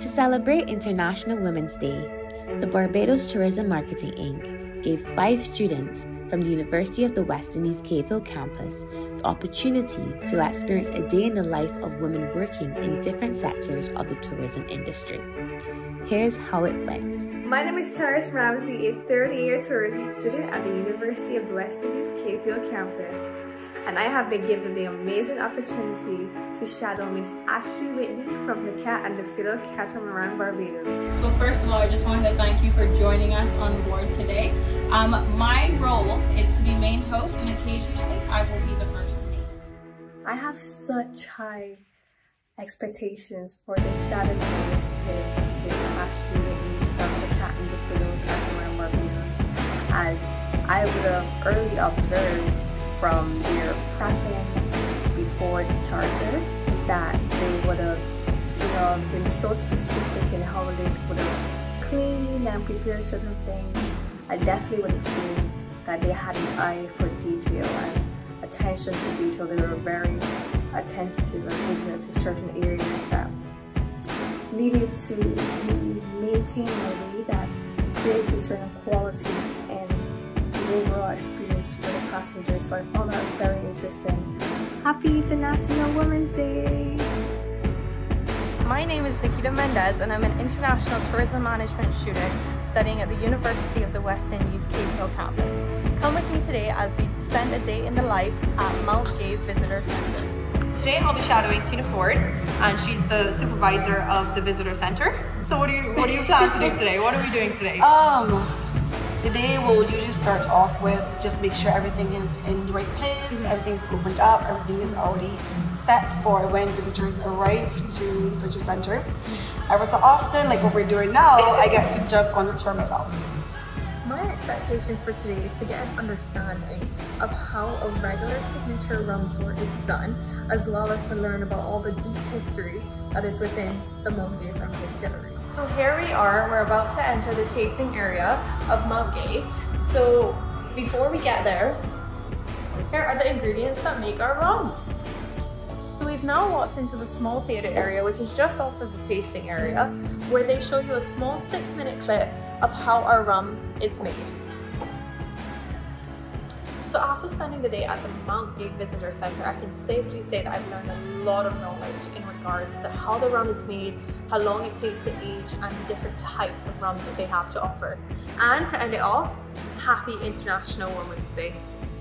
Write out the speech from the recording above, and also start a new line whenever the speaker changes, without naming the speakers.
To celebrate International Women's Day, the Barbados Tourism Marketing Inc. gave 5 students from the University of the West Indies Cave Hill campus the opportunity to experience a day in the life of women working in different sectors of the tourism industry. Here's how it went.
My name is Cherish Ramsey, a third-year tourism student at the University of the West Indies Cave Hill campus. And I have been given the amazing opportunity to shadow Miss Ashlee Whitey from the Cat and the Fiddle Catamaran, Barbados.
So first of all, I just wanted to thank you for joining us on board today. My role is to be main host, and occasionally I will be the first mate.
I have such high expectations for this shadowing initiative with Ashlee Whitey from the Cat and the Fiddle Catamaran, Barbados, as I would have early observed from their prepping before the charter that they would have been so specific in how they would have cleaned and prepared certain things. I definitely would have seen that they had an eye for detail and attention to detail. They were very attentive and vigilant to certain areas that needed to be maintained in a way that creates a certain quality and overall experience for the passengers. So I found that very interesting. Happy International Women's Day!
My name is Nikita Mendes and I'm an international tourism management student studying at the University of the West Indies Cave Hill campus. Come with me today as we spend a day in the life at Mount Gay Visitor Center.
Today I'll be shadowing Tina Forde, and she's the supervisor of the visitor center. So what do you plan to do today? What are we doing today?
Today we'll usually start off with just make sure everything is in the right place, everything's opened up, everything is already set for when visitors arrive to the visitor center. Every so often, like what we're doing now, I get to jump on the tour myself.
My expectation for today is to get an understanding of how a regular signature rum tour is done, as well as to learn about all the deep history that is within the Mount Gay Rum Distillery. So here we are, we're about to enter the tasting area of Mount Gay. So before we get there, here are the ingredients that make our rum. So we've now walked into the small theatre area, which is just off of the tasting area, where they show you a small 6-minute clip of how our rum is made. So after spending the day at the Mount Gay Visitor Center, I can safely say that I've learned a lot of knowledge in regards to how the rum is made, how long it takes to age, and the different types of rums that they have to offer. And to end it off, happy International Women's Day.